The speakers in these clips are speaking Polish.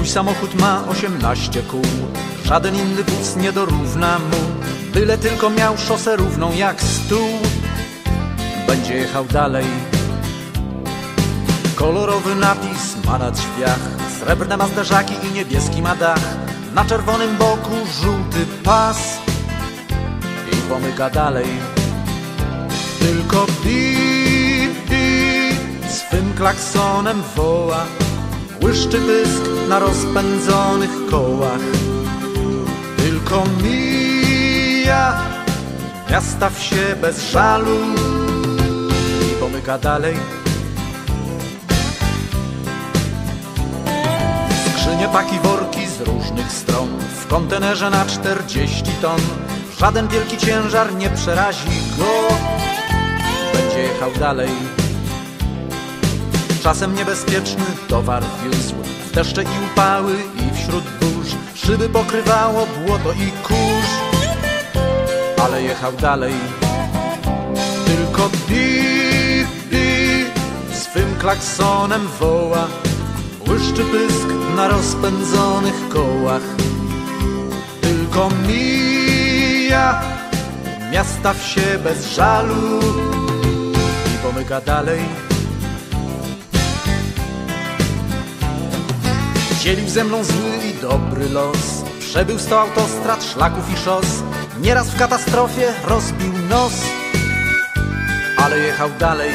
samochód ma 18 kół, żaden inny wóz nie dorówna mu. Byle tylko miał szosę równą jak stół, będzie jechał dalej. Kolorowy napis ma na drzwiach, srebrne ma zderzaki i niebieski ma dach. Na czerwonym boku żółty pas i pomyka dalej. Tylko bip, bip swym klaksonem woła, błyszczy pysk na rozpędzonych kołach. Tylko mija miasta wsie bez żalu i pomyka dalej. Skrzynie, paki, worki z różnych stron, w kontenerze na 40 ton. Żaden wielki ciężar nie przerazi go, będzie jechał dalej. Czasem niebezpieczny towar wiózł w deszcze i upały i wśród burz. Szyby pokrywało błoto i kurz, ale jechał dalej. Tylko bip, bip swym klaksonem woła, błyszczy pysk na rozpędzonych kołach. Tylko mija miasta wsie bez żalu i pomyka dalej. Dzielił ze mną zły i dobry los, przebył 100 autostrad, szlaków i szos. Nieraz w katastrofie rozbił nos, ale jechał dalej.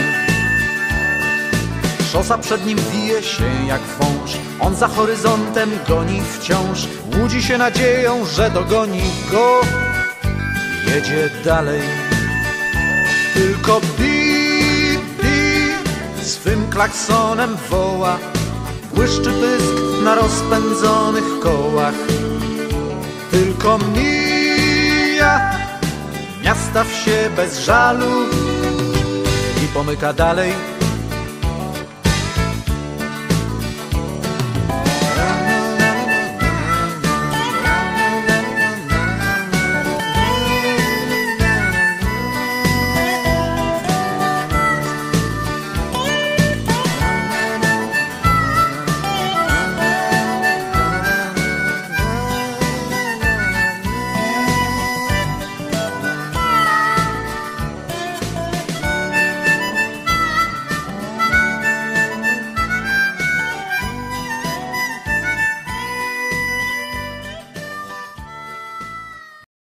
Szosa przed nim wije się jak wąż, on za horyzontem goni wciąż. Łudzi się nadzieją, że dogoni go, jedzie dalej. Tylko bip, bip swym klaksonem woła, błyszczy pysk na rozpędzonych kołach. Tylko mija miasta wsie bez żalu i pomyka dalej.